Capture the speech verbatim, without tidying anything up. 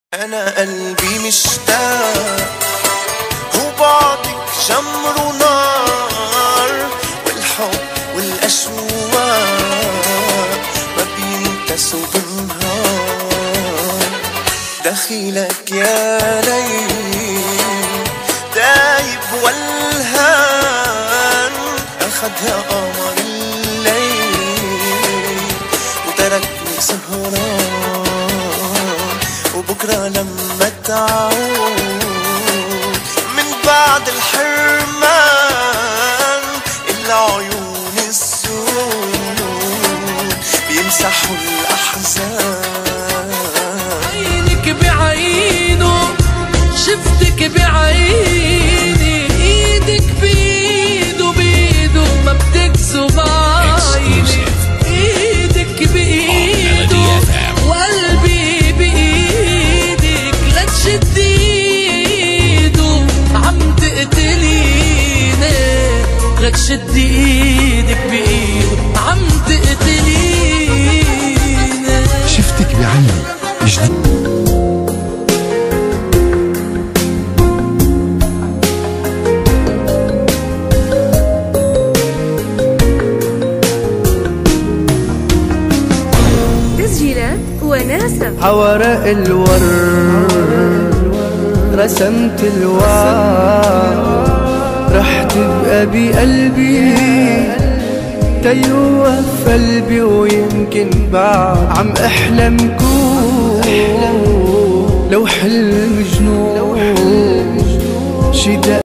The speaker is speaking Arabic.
أنا قلبي مشتاق وبعدك جمر ونار، والحب والأشواق ما بينكسوا بالنهار. دخيلك يا ليل دايب والهان، أخدها قمر الليل وتركني سهران. وبكرة لما تعود من بعد الحرمان، العيون السود بيمسحوا الأحزان. عينك بعينه شفتك بعيني، ايدك بايده بايده ما بتكذب عيني. ايدك بايده وقلبي بايدك، لا تشدي ايده عم تقتليني. لا تشدي ايدك بايده عم تقتليني. شفتك بعيني جديد. تسجيلات وناسة. عورق الورد رسمت الوعد، رح تبقى بقلبي تيوقف قلبي. ويمكن بعد عم احلم كون لو حلم جنون شي